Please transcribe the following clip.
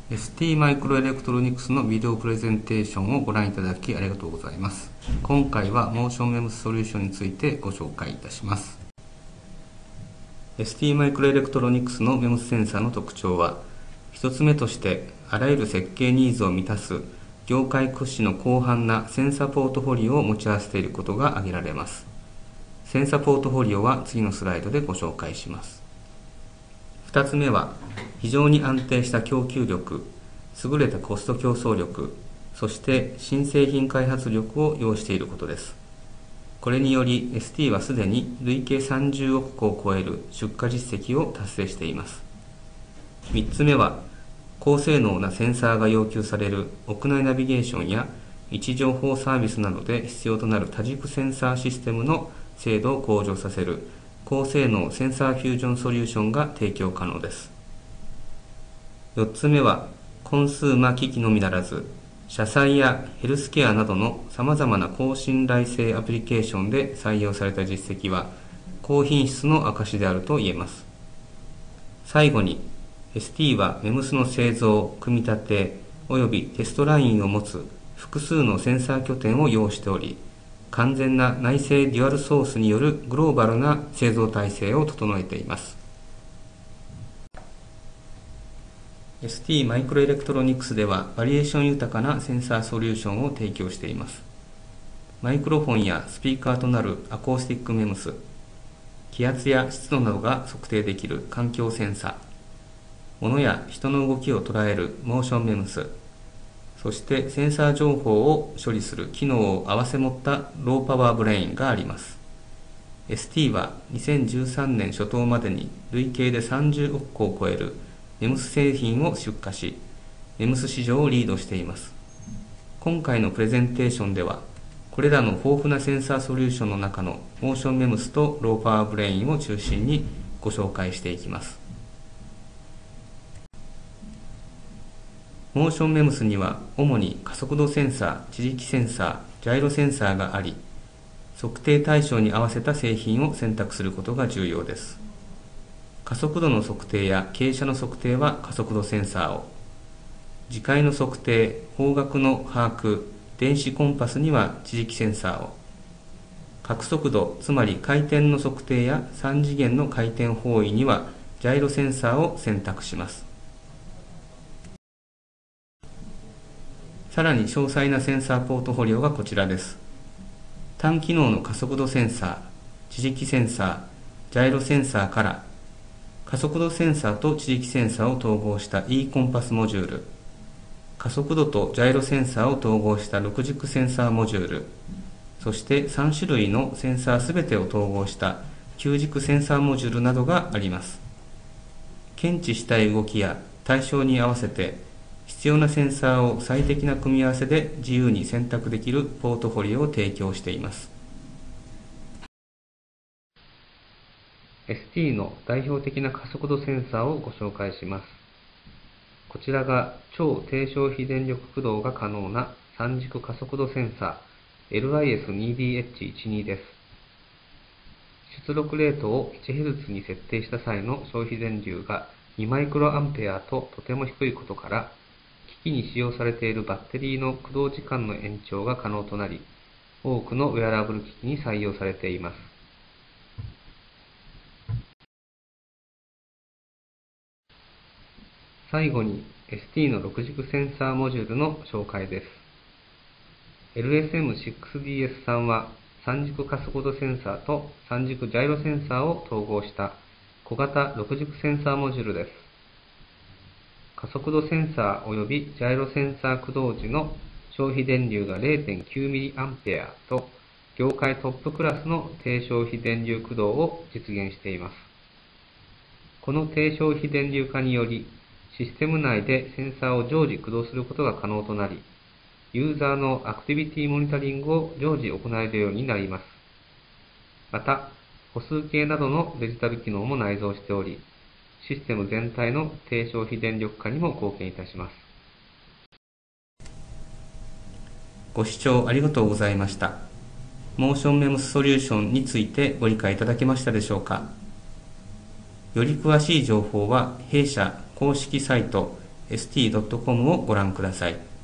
ST マイクロエレクトロニクスのビデオプレゼンテーションをご覧いただきありがとうございます。今回はモーションメムスソリューションについてご紹介いたします。ST マイクロエレクトロニクスのメムスセンサーの特徴は、1つ目としてあらゆる設計ニーズを満たす業界屈指の広範なセンサポートフォリオを持ち合わせていることが挙げられます。センサポートフォリオは次のスライドでご紹介します。2つ目は、非常に安定した供給力、優れたコスト競争力、そして新製品開発力を要していることです。これにより ST はすでに累計30億個を超える出荷実績を達成しています。3つ目は、高性能なセンサーが要求される屋内ナビゲーションや位置情報サービスなどで必要となる多軸センサーシステムの精度を向上させる高性能センサーフュージョンソリューションが提供可能です。4つ目は、コンスーマ機器のみならず、車載やヘルスケアなどのさまざまな高信頼性アプリケーションで採用された実績は、高品質の証であると言えます。最後に、ST は MEMS の製造、組み立て、およびテストラインを持つ複数のセンサー拠点を要しており、完全な内製デュアルソースによるグローバルな製造体制を整えています。ST マイクロエレクトロニクスではバリエーション豊かなセンサーソリューションを提供しています。マイクロフォンやスピーカーとなるアコースティックメムス、気圧や湿度などが測定できる環境センサー、物や人の動きを捉えるモーションメムス、そしてセンサー情報を処理する機能を併せ持ったローパワーブレインがあります。ST は2013年初頭までに累計で30億個を超えるMEMS 製品を出荷し、MEMS 市場をリードしています。今回のプレゼンテーションでは、これらの豊富なセンサーソリューションの中のモーションMEMSとローパワーブレインを中心にご紹介していきます。モーションメムスには主に加速度センサー、地磁気センサー、ジャイロセンサーがあり、測定対象に合わせた製品を選択することが重要です。加速度の測定や傾斜の測定は加速度センサーを、磁界の測定、方角の把握、電子コンパスには地磁気センサーを、角速度、つまり回転の測定や3次元の回転方位にはジャイロセンサーを選択します。さらに詳細なセンサーポートフォリオがこちらです。単機能の加速度センサー、地磁気センサー、ジャイロセンサーから、加速度センサーと地磁気センサーを統合した E コンパスモジュール、加速度とジャイロセンサーを統合した6軸センサーモジュール、そして3種類のセンサーすべてを統合した9軸センサーモジュールなどがあります。検知したい動きや対象に合わせて、必要なセンサーを最適な組み合わせで自由に選択できるポートフォリオを提供しています。ST の代表的な加速度センサーをご紹介します。こちらが超低消費電力駆動が可能な3軸加速度センサー LIS2DH12 です。出力レートを 1Hz に設定した際の消費電流が2マイクロアンペアととても低いことから、機器に使用されているバッテリーの駆動時間の延長が可能となり、多くのウェアラブル機器に採用されています。最後に ST の6軸センサーモジュールの紹介です。LSM6DS3 は3軸加速度センサーと3軸ジャイロセンサーを統合した小型6軸センサーモジュールです。加速度センサーおよびジャイロセンサー駆動時の消費電流が 0.9mA と業界トップクラスの低消費電流駆動を実現しています。この低消費電流化により、システム内でセンサーを常時駆動することが可能となり、ユーザーのアクティビティモニタリングを常時行えるようになります。また、歩数計などのデジタル機能も内蔵しており、システム全体の低消費電力化にも貢献いたします。ご視聴ありがとうございました。モーションメムスソリューションについてご理解いただけましたでしょうか。より詳しい情報は弊社公式サイト st.com をご覧ください。